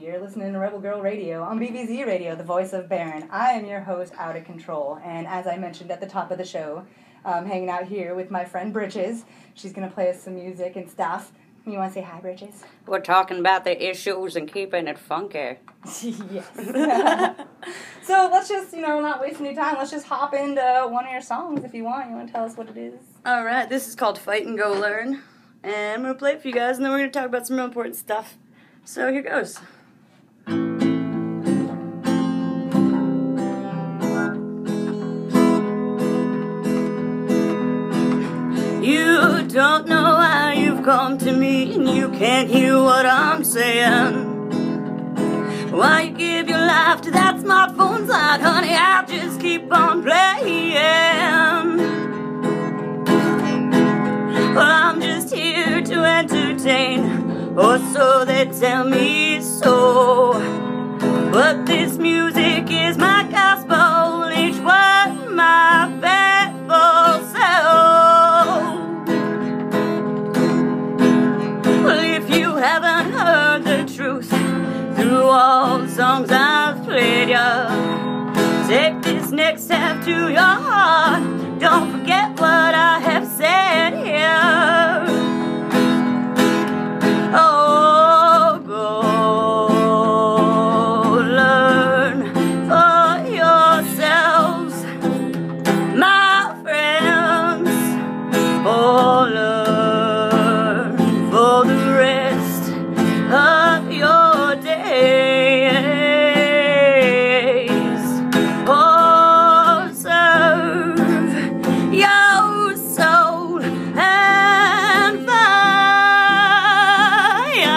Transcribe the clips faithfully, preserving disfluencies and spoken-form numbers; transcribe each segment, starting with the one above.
You're listening to Rebel Girl Radio on B B Z Radio, the voice of Baron. I am your host, Out of Control, and as I mentioned at the top of the show, I'm hanging out here with my friend Britches. She's going to play us some music and stuff. You want to say hi, Britches? We're talking about the issues and keeping it funky. Yes. So let's just, you know, not waste any time. Let's just hop into one of your songs if you want. You want to tell us what it is? All right, this is called Fight and Go Learn. And I'm going to play it for you guys, and then we're going to talk about some real important stuff. So here goes. You don't know why you've come to me, and you can't hear what I'm saying. Why you give your life to that smartphone's light, honey, I'll just keep on playing. Well, I'm just here to entertain, or so they tell me so. But this music is my gospel, each word my faithful soul. Well, if you haven't heard the truth through all the songs I've played ya, take this next step to your heart. Don't forget what I have said here. Oh, go learn for yourselves, my friends. Oh, learn for the rest of your days. Oh, serve your soul and fire.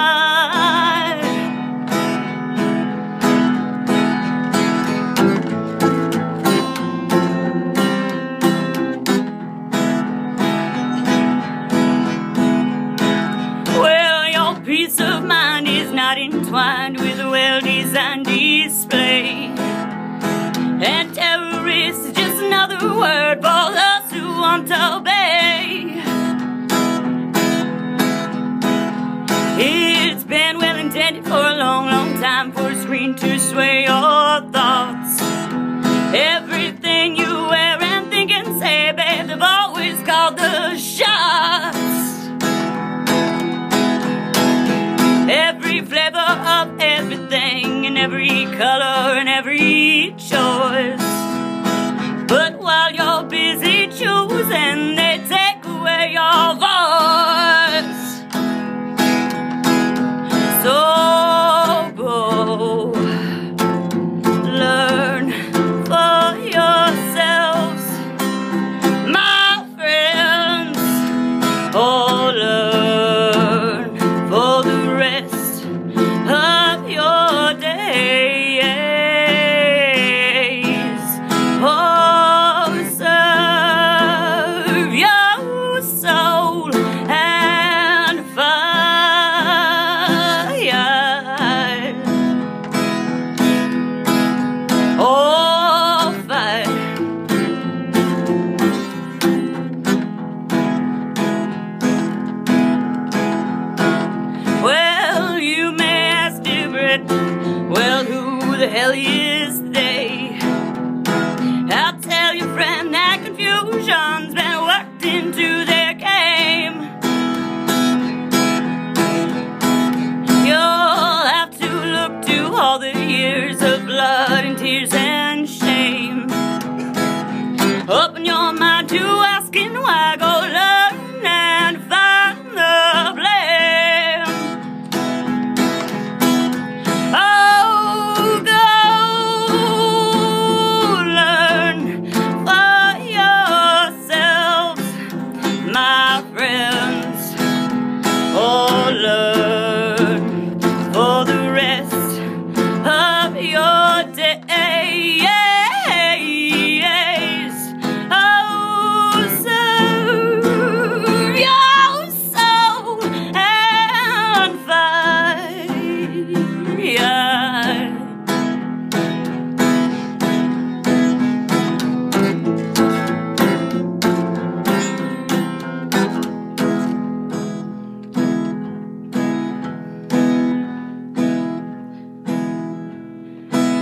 Well, your peace of mind is not entwined with a well-designed display, and terrorist is just another word for those who want to obey. It's been well intended for a long, long time for a screen to sway your thoughts. Everything you wear and think and say, babe, they've always called the shots. Every flavor of everything, and every color and every choice. But while you're busy choosing, they take away your voice. So go learn for yourselves, my friends. Oh, learn for the rest of your days. Oh, serve your soul and fire. Oh, fire. Well, you may ask, dear Brit, well, who the hell is they? I'll tell your friend that confusion's been worked into their game. You'll have to look to all the years of blood and tears and shame. Open your mind to asking why, go learn and find the blame. Oh, go learn for yourselves, my friends. Oh, learn for the rest of your days. Oh, serve your soul and fire.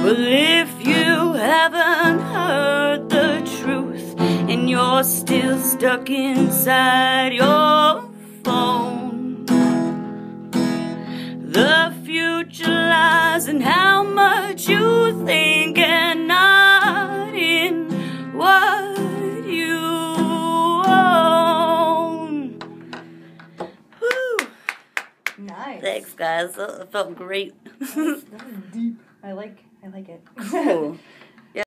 Well, if you haven't heard the truth and you're still stuck inside your phone, the future lies in how much you think and not in what you own. Woo. Nice. Thanks, guys. That felt great. That was deep. I like I like it. Cool.